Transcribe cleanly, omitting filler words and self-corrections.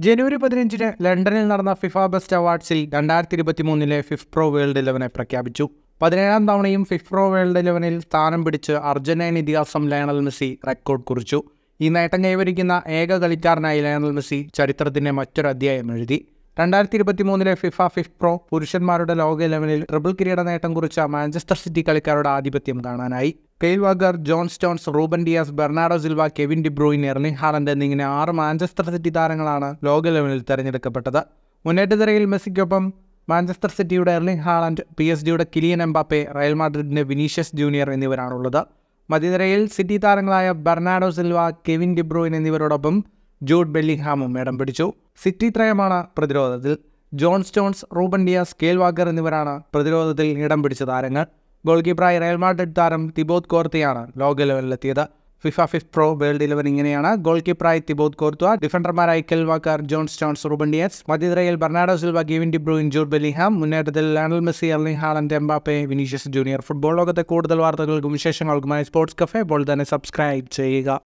ജനുവരി 15-ന് ലണ്ടനിൽ നടന്ന ഫിഫ ബെസ്റ്റ് അവാർഡ്സിൽ 2023 FIFPro വേൾഡ് XI പ്രഖ്യാപിച്ചു. 17-ാം തവണയും FIFPro വേൾഡ് XI സ്ഥാനം പിടിച്ച് അർജന്റീൻ ഇതിഹാസം ലയണൽ മെസ്സി റെക്കോർഡ് കുറിച്ചു. ഈ നേട്ടം കൈവരിക്കുന്ന ഏക കളിക്കാരനായി ലയണൽ മെസ്സി ചരിത്രത്തിന്റെ മറ്റൊരു അധ്യായം എഴുതി. 2023 FIFPro പുരുഷന്മാരുടെ ലോക ലെവലിൽ ട്രിപ്പിൾ കിരീട നേട്ടം കുറിച്ച മാഞ്ചസ്റ്റർ സിറ്റി കളിക്കാരുടെ ആധിപത്യം കാണാനായി. Kyle Walker, John Stones, Ruben Dias, Bernardo Silva, Kevin De Bruyne, Erling Haaland എന്നിങ്ങനെ 6 മാഞ്ചസ്റ്റർ സിറ്റി താരങ്ങളാണ് ലോക ലെവലിൽ തെരഞ്ഞെടുക്കപ്പെട്ടത്. മുന്നേറ്റനിരയിൽ മെസ്സിക്കൊപ്പം മാഞ്ചസ്റ്റർ സിറ്റിയുടെ എർലിംഗ് ഹാലൻഡ്, PSG-യുടെ കിലിയൻ എംബാപ്പെ, റയൽ മാഡ്രിഡിന്റെ വിനീഷ്യസ് ജൂനിയർ എന്നിവരാണുള്ളത്. മധ്യനിരയിൽ സിറ്റി താരങ്ങളായ Bernardo Silva, Kevin De Bruyne എന്നിവരോടൊപ്പം ജൂഡ് ബെല്ലിംഗ്ഹാമും ഇടം പിടിച്ചു. സിറ്റി ത്രയമാണ് പ്രതിരോധത്തിൽ. John Stones, Ruben Dias, Kyle Walker എന്നിവരാണ് പ്രതിരോധത്തിൽ ഇടം പിടിച്ച താരങ്ങൾ. ഗോൾ കീപ്പറായി റയൽ മാഡ്രിഡ് താരം തിബോത് കോർത്തയാണ് ലോക ലെവലിലെത്തിയത്. FIFPro വേൾഡ് XI ഇങ്ങനെയാണ്: ഗോൾ കീപ്പറായി തിബോത് കോർത്ത, ഡിഫൻഡർമാരായി Kyle Walker, John Stones, Ruben Dias, മധ്യനിരയിൽ Bernardo Silva, Kevin De Bruyne, Jude Bellingham, മുന്നേറ്റത്തിൽ Lionel Messi, Erling Haaland, Mbappe, Vinicius Junior. Football ലോകത്തെ കൂടുതൽ വാർത്തകൾക്കും വിശേഷങ്ങൾക്കുമായി സ്പോർട്സ് കഫേ ഇപ്പോൾ തന്നെ സബ്സ്ക്രൈബ് ചെയ്യുക.